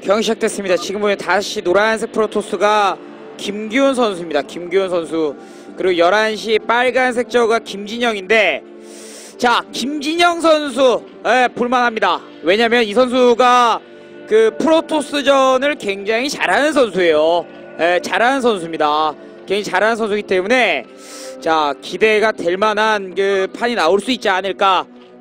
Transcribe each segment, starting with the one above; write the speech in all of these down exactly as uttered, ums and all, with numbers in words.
경기 시작됐습니다. 지금 보면 다시 노란색 프로토스가 김규현 선수입니다. 김규현 선수. 그리고 열한 시 빨간색 저가 김진영인데, 자, 김진영 선수, 예, 볼만합니다. 왜냐면 이 선수가 그 프로토스전을 굉장히 잘하는 선수예요. 예, 잘하는 선수입니다. 굉장히 잘하는 선수이기 때문에, 자, 기대가 될 만한 그 판이 나올 수 있지 않을까.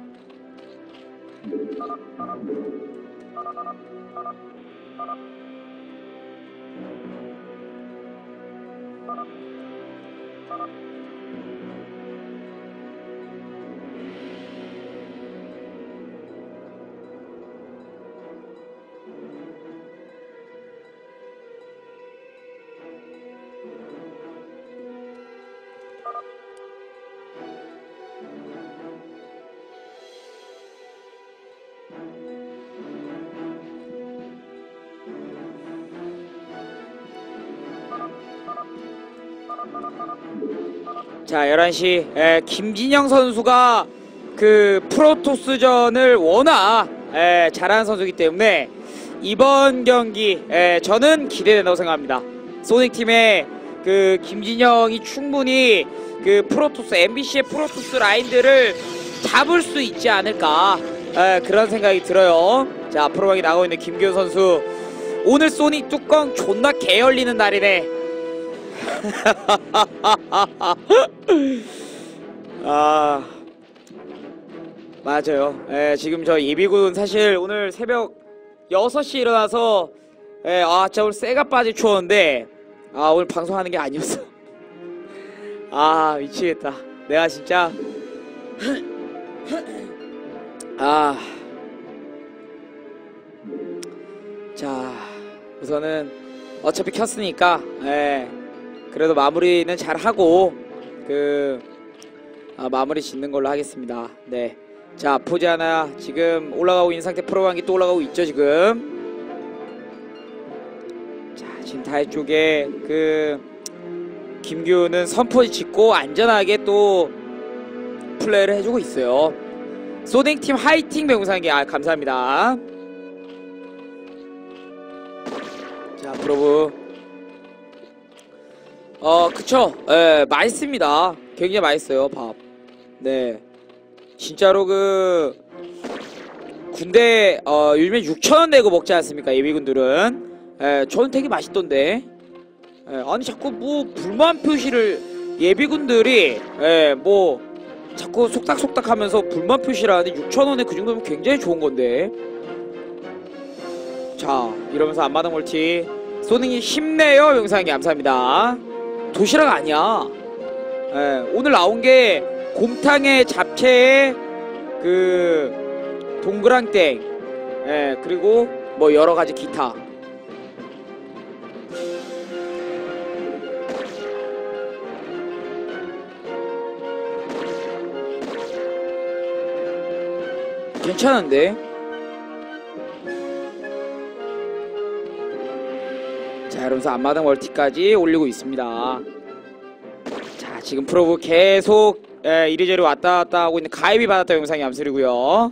자, 열한 시 에, 김진영 선수가 그 프로토스전을 워낙 에, 잘하는 선수이기 때문에 이번 경기 에, 저는 기대된다고 생각합니다. 소닉팀의 그 김진영이 충분히 그 프로토스 엠비씨의 프로토스 라인들을 잡을 수 있지 않을까, 에, 그런 생각이 들어요. 자, 프로방이 나가고 있는 김규현 선수, 오늘 소닉 뚜껑 존나 개 열리는 날이네. 아, 맞아요. 예, 지금 저 예비군 사실 오늘 새벽 여섯 시에 일어나서, 예, 아, 진짜 오늘 쇠가 빠질 추웠는데, 아, 오늘 방송하는 게 아니었어. 아, 미치겠다. 내가 진짜 아, 자, 우선은 어차피 켰으니까, 예, 그래도 마무리는 잘 하고 그 아, 마무리 짓는 걸로 하겠습니다. 네, 자, 포즈 하나 지금 올라가고 있는 상태. 프로방이 또 올라가고 있죠 지금. 자, 지금 다이 쪽에 그 김규는 선포지 짓고 안전하게 또 플레이를 해주고 있어요. 소닉팀 화이팅 배웅상기, 아, 감사합니다. 자, 프로브, 어, 그쵸. 예, 맛있습니다. 굉장히 맛있어요, 밥. 네, 진짜로 그 군대 어 요즘에 육천 원 내고 먹지 않습니까, 예비군들은. 예, 저는 되게 맛있던데. 예, 아니 자꾸 뭐 불만 표시를 예비군들이, 예, 뭐 자꾸 속닥속닥 하면서 불만 표시를 하는데 육천 원에 그 정도면 굉장히 좋은 건데. 자, 이러면서 앞마당 멀티. 소닉이 힘내요 영상이 감사합니다. 도시락 아니야. 예, 오늘 나온 게 곰탕에 잡채에 그 동그랑땡, 예, 그리고 뭐 여러가지 기타. 괜찮은데? 자, 이러면서 앞마당 멀티까지 올리고 있습니다. 자, 지금 프로브 계속, 예, 이리저리 왔다 갔다 하고 있는 가입이 받았다 영상이 암슬이고요.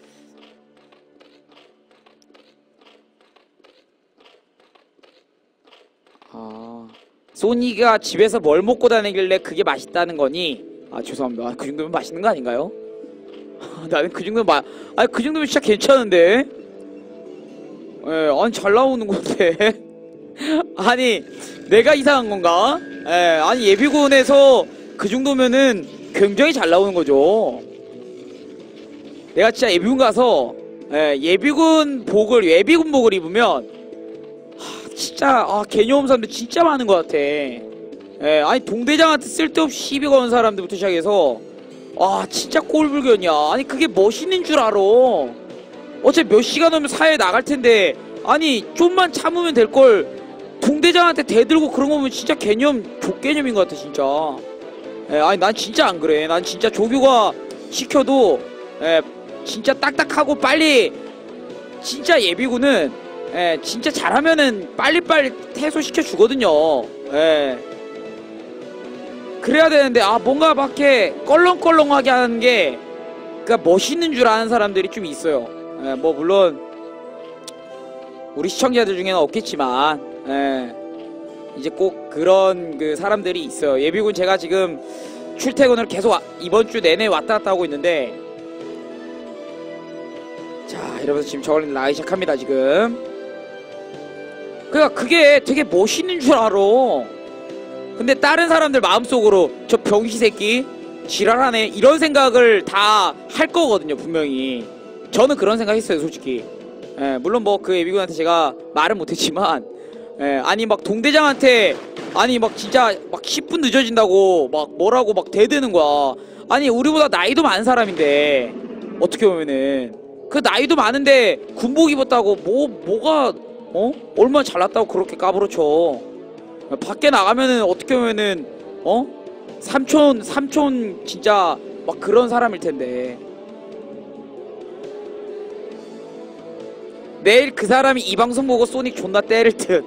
아, 소니가 집에서 뭘 먹고 다니길래 그게 맛있다는 거니? 아, 죄송합니다. 아, 그 정도면 맛있는 거 아닌가요? 나는 그 정도면 마, 아니 그 정도면 진짜 괜찮은데. 예, 아니 잘 나오는 건데. 아니 내가 이상한 건가? 예, 아니 예비군에서 그 정도면은 굉장히 잘 나오는 거죠. 내가 진짜 예비군 가서, 예, 예비군 복을 예비군 복을 입으면, 하, 진짜 아, 개념 없는 사람들 진짜 많은 것 같아. 예, 아니 동대장한테 쓸데없이 시비 거는 사람들부터 시작해서, 아, 진짜 꼴불견이야. 아니 그게 멋있는 줄 알아. 어차피 몇 시간 오면 사회에 나갈 텐데, 아니 좀만 참으면 될 걸 동대장한테 대들고 그런 거 보면 진짜 개념 족개념인 것 같아 진짜. 예, 아니 난 진짜 안 그래. 난 진짜 조교가 시켜도, 예, 진짜 딱딱하고 빨리, 진짜 예비군은, 예, 진짜 잘하면은 빨리빨리 해소시켜 주거든요. 예, 그래야 되는데, 아, 뭔가 밖에 껄렁껄렁하게 하는 게, 그니까 멋있는 줄 아는 사람들이 좀 있어요. 예, 뭐 물론 우리 시청자들 중에는 없겠지만 예, 이제 꼭 그런 그 사람들이 있어요. 예비군 제가 지금 출퇴근을 계속 와, 이번 주 내내 왔다 갔다 하고 있는데 자 이러면서 지금 저걸링 나가기 시작합니다 지금. 그러니까 그게 되게 멋있는 줄 알아. 근데 다른 사람들 마음속으로 저 병신 새끼 지랄하네 이런 생각을 다 할 거거든요 분명히. 저는 그런 생각 했어요 솔직히. 예, 물론 뭐 그 예비군한테 제가 말은 못했지만 예, 아니 막 동대장한테 아니 막 진짜 막 십 분 늦어진다고 막 뭐라고 막 대드는 거야. 아니 우리보다 나이도 많은 사람인데 어떻게 보면은 그 나이도 많은데 군복 입었다고 뭐 뭐가 어 얼마나 잘났다고 그렇게 까부러쳐. 밖에 나가면은 어떻게 보면은 어 삼촌 삼촌 진짜 막 그런 사람일 텐데. 내일 그 사람이 이 방송 보고 소닉 존나 때릴 듯.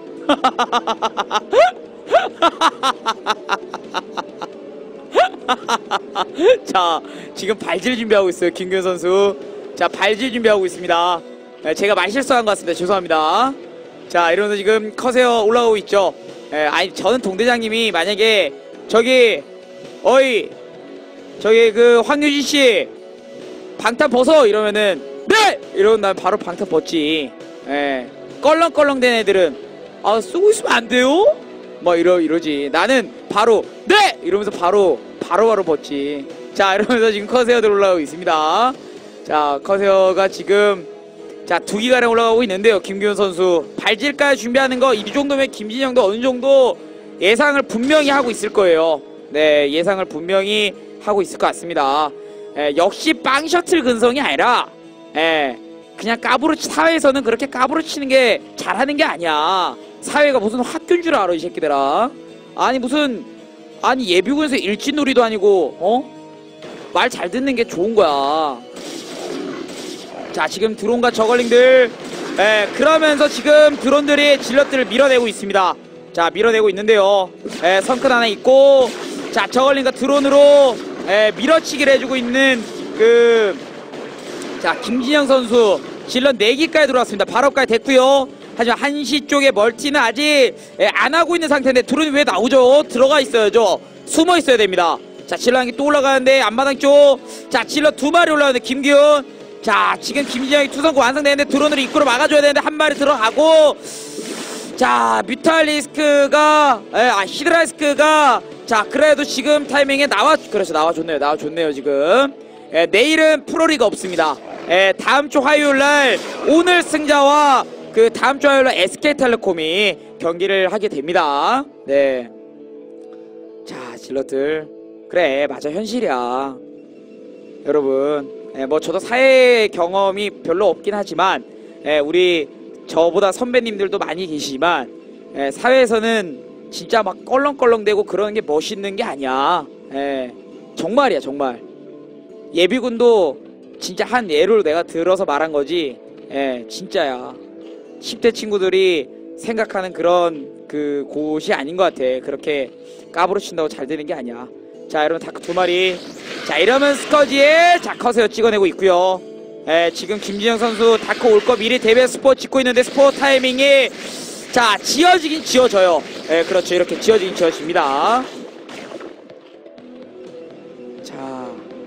자 지금 발질 준비하고 있어요 김규현 선수. 자 발질 준비하고 있습니다. 제가 말 실수한 것 같습니다. 죄송합니다. 자 이러면서 지금 커세어 올라가고 있죠. 에, 아니 저는 동대장님이 만약에 저기 어이 저기 그 황유진씨 방탄 벗어 이러면은 네! 이러면 난 바로 방탄 벗지. 예. 껄렁껄렁 된 애들은 아 쓰고 있으면 안 돼요? 뭐 이러 이러지. 나는 바로 네! 이러면서 바로 바로 바로 벗지. 자 이러면서 지금 커세어들 올라가고 있습니다. 자 커세어가 지금 자 두 기가량 올라가고 있는데요. 김규현 선수 발질까지 준비하는 거 이 정도면 김진영도 어느 정도 예상을 분명히 하고 있을 거예요. 네 예상을 분명히 하고 있을 것 같습니다. 예, 역시 빵 셔틀 근성이 아니라 예, 그냥 까부러치 사회에서는 그렇게 까부러치는 게 잘하는 게 아니야. 사회가 무슨 학교인 줄 알아 이 새끼들아. 아니 무슨 아니 예비군에서 일진놀이도 아니고 어? 말 잘 듣는 게 좋은 거야. 자 지금 드론과 저걸링들 예, 그러면서 지금 드론들이 질럿들을 밀어내고 있습니다. 자 밀어내고 있는데요. 예, 성큰 하나 있고 자 저걸링과 드론으로 예, 밀어치기를 해주고 있는 그 자 김진영 선수 질럿 네 기까지 들어왔습니다. 발업까지 됐고요. 하지만 한시 쪽에 멀티는 아직 예, 안 하고 있는 상태인데 드론이 왜 나오죠? 들어가 있어야죠. 숨어 있어야 됩니다. 자 질럿 한 개 또 올라가는데 앞마당 쪽 자 질럿 두 마리 올라가는데 김기훈 자 지금 김진영이 투성구 완성되는데 드론으로 입구로 막아줘야 되는데 한 마리 들어가고 자 뮤탈리스크가 예, 아 히드라리스크가 자 그래도 지금 타이밍에 나와 그렇죠 나와줬네요 나와줬네요 지금. 예, 내일은 프로리가 없습니다. 예, 다음 주 화요일날 오늘 승자와 그 다음 주 화요일날 에스케이텔레콤이 경기를 하게 됩니다. 네. 자 질럿들 그래 맞아 현실이야 여러분. 예, 뭐 저도 사회 경험이 별로 없긴 하지만 예, 우리 저보다 선배님들도 많이 계시지만 예, 사회에서는 진짜 막 껄렁껄렁대고 그러는 게 멋있는 게 아니야. 예, 정말이야 정말. 예비군도 진짜 한 예를 내가 들어서 말한 거지. 예, 진짜야. 십 대 친구들이 생각하는 그런 그 곳이 아닌 것 같아. 그렇게 까부러친다고 잘 되는 게 아니야. 자 여러분 다크 두 마리. 자 이러면 스커지에 자 커세어 찍어내고 있고요. 예, 지금 김진영 선수 다크 올 거 미리 대비해 스포 찍고 있는데 스포 타이밍이 자 지어지긴 지어져요. 예, 그렇죠. 이렇게 지어지긴 지어집니다. 자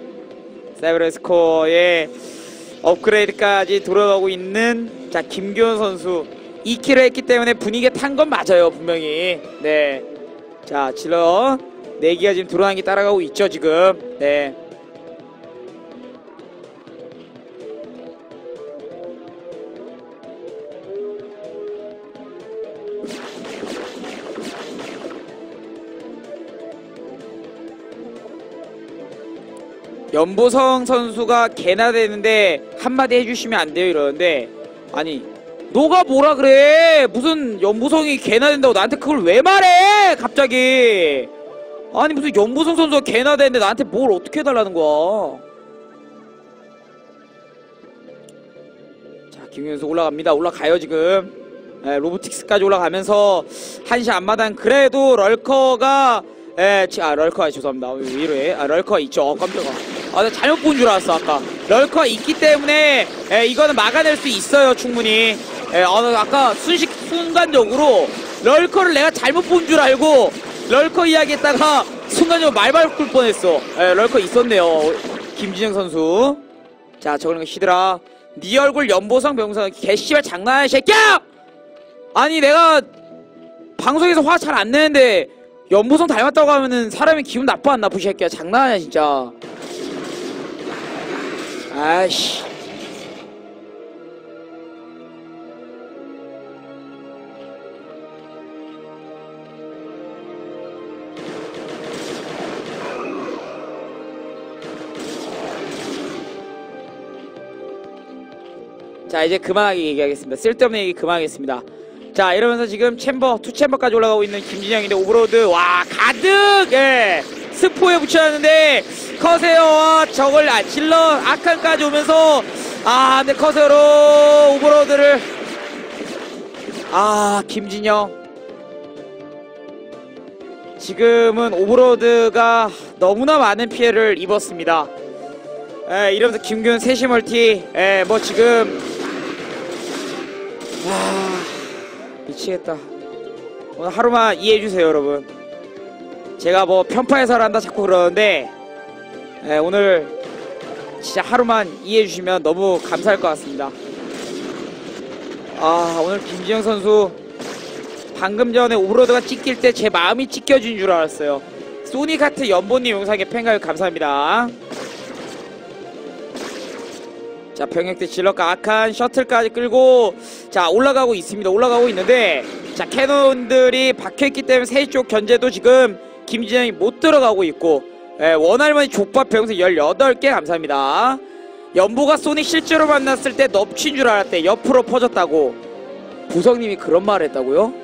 사이버레스코어의 업그레이드까지 돌아가고 있는 자 김규현 선수 이 킬을 했기 때문에 분위기가 탄 건 맞아요 분명히. 네. 자 질러 네 기가 지금 드론한 개 따라가고 있죠 지금. 네. 연보성 선수가 개나 되는데 한마디 해주시면 안 돼요 이러는데 아니 너가 뭐라 그래. 무슨 연보성이 개나 된다고 나한테 그걸 왜 말해 갑자기. 아니 무슨 연보성 선수가 개나 되는데 나한테 뭘 어떻게 해달라는 거야. 자 김규현 선수 올라갑니다. 올라가요 지금. 예, 로보틱스까지 올라가면서 한시 앞마당 그래도 럴커가 예, 아 럴커가 죄송합니다. 왜 이래? 아 럴커가 있죠. 어, 깜짝아. 아, 내가 잘못 본 줄 알았어 아까. 럴커가 있기 때문에 예, 이거는 막아낼 수 있어요 충분히. 예, 아, 아까 순식 순간적으로 럴커를 내가 잘못 본 줄 알고 럴커 이야기했다가 순간적으로 말 바꿀 뻔했어. 예, 럴커 있었네요. 김진영 선수. 자, 저거는 시드라. 네 얼굴 연보성 병성 개씨발 장난이야, 새끼야! 아니, 내가 방송에서 화 잘 안 내는데 연보성 닮았다고 하면은 사람이 기분 나빠 안 나쁘, 새끼야. 장난이야, 진짜. 아이씨. 자, 이제 그만하게 얘기하겠습니다. 쓸데없는 얘기 그만하겠습니다. 자, 이러면서 지금 챔버, 투 챔버까지 올라가고 있는 김진영인데 오버로드, 와, 가득! 예! 스포에 붙여놨는데, 커세어와 저걸, 아, 질러, 아칸까지 오면서, 아, 근데 커세어로 오버로드를, 아, 김진영. 지금은 오버로드가 너무나 많은 피해를 입었습니다. 예, 이러면서 김균 세시 멀티, 예, 뭐 지금, 아, 미치겠다. 오늘 하루만 이해해주세요, 여러분. 제가 뭐 편파해서란다 자꾸 그러는데, 예, 오늘 진짜 하루만 이해해주시면 너무 감사할 것 같습니다. 아, 오늘 김진영 선수 방금 전에 오브로드가 찍힐 때 제 마음이 찢겨진 줄 알았어요. 소니카트 연보님 영상에 팬가입 감사합니다. 자, 병역대 질럿과 아칸 셔틀까지 끌고 자 올라가고 있습니다. 올라가고 있는데 자 캐논들이 박혀있기 때문에 세 쪽 견제도 지금 김진영이 못 들어가고 있고, 예, 원할머니 족밥 병사 열여덟 개 감사합니다. 연보가 소닉 실제로 만났을 때 넙친 줄 알았대. 옆으로 퍼졌다고. 보성님이 그런 말을 했다고요?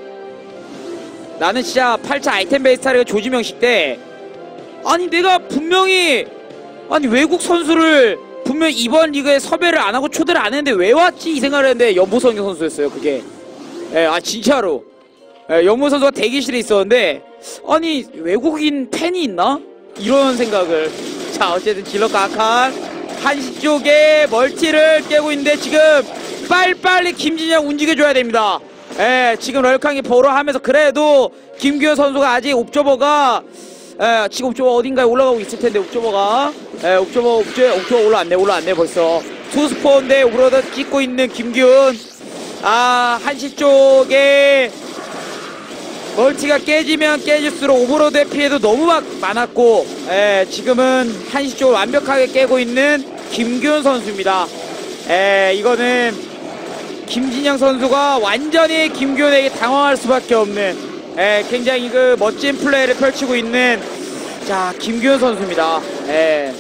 나는 진짜 팔 차 아이템 베이스 타리가 조지명식 때 아니 내가 분명히 아니 외국 선수를 분명 이번 리그에 섭외를 안 하고 초대를 안 했는데 왜 왔지 이 생각을 했는데 연보성 선수였어요. 그게 예, 아 진짜로 예, 연보 선수가 대기실에 있었는데 아니 외국인 팬이 있나? 이런 생각을. 자 어쨌든 질럿과 아칸 한시 쪽에 멀티를 깨고 있는데 지금 빨리빨리 김진영 움직여줘야 됩니다. 예, 지금 럴캉이 보러 하면서 그래도 김규현 선수가 아직 옵저버가 예, 지금 옵저버 어딘가에 올라가고 있을 텐데 옵저버가 예, 옵저버 옵저, 옵저버 올라왔네 올라왔네 벌써 투스포인데 오브로드 찍고 있는 김규현. 아 한시 쪽에 멀티가 깨지면 깨질수록 오버로드의 피해도 너무 막 많았고, 예, 지금은 한시 쪽을 완벽하게 깨고 있는 김규현 선수입니다. 예, 이거는 김진영 선수가 완전히 김규현에게 당황할 수밖에 없는, 예, 굉장히 그 멋진 플레이를 펼치고 있는 자 김규현 선수입니다. 예.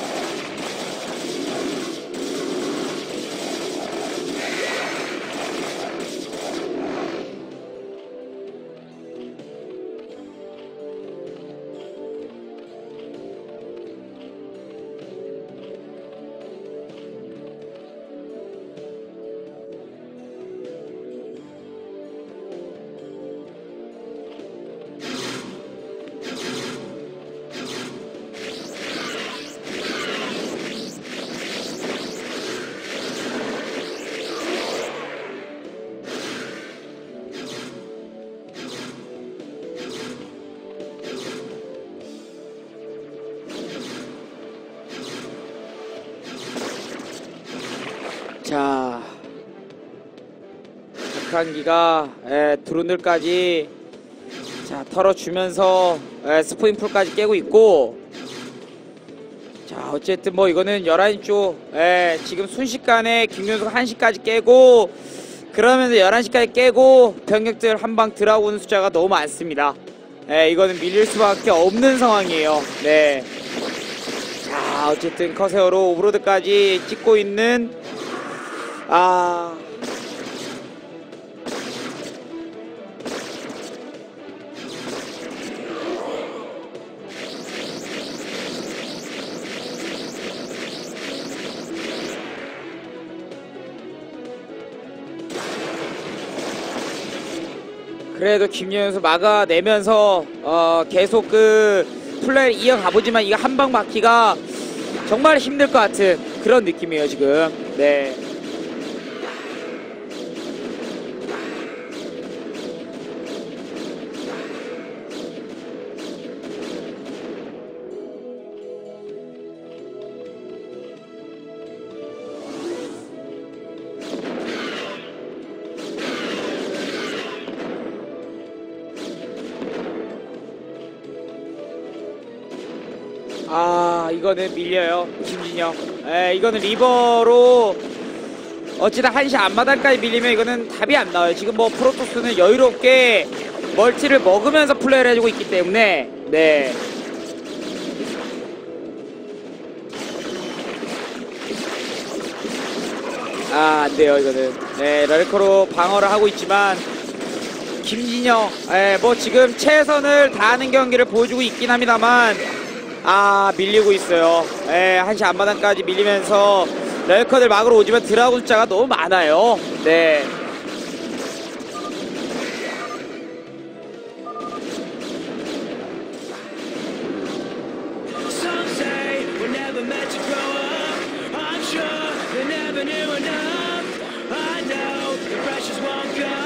자, 박한기가 에, 드론들까지 자 털어주면서 에, 스포인풀까지 깨고 있고, 자 어쨌든 뭐 이거는 열한 시 쪽 에, 지금 순식간에 김윤수가 한 시까지 깨고 그러면서 열한 시까지 깨고 병력들 한방 들어오는 숫자가 너무 많습니다. 에, 이거는 밀릴 수밖에 없는 상황이에요. 네. 자 어쨌든 커세어로 오브로드까지 찍고 있는 아 그래도 김윤수 선수 막아내면서 어 계속 그 플레이를 이어가보지만 이거 한 방 맞기가 정말 힘들 것 같은 그런 느낌이에요 지금. 네. 아 이거는 밀려요 김진영. 에 이거는 리버로 어찌나 한시 앞마당까지 밀리면 이거는 답이 안 나와요. 지금 뭐 프로토스는 여유롭게 멀티를 먹으면서 플레이를 해주고 있기 때문에 네. 아 안돼요 이거는. 네 럴커로 방어를 하고 있지만 김진영 에, 뭐 지금 최선을 다하는 경기를 보여주고 있긴 합니다만 아 밀리고 있어요. 에, 한시 앞마당까지 밀리면서 럴커들 막으러 오지만 드라군 숫자가 너무 많아요. 네. Never knew enough. I know the pressures won't go.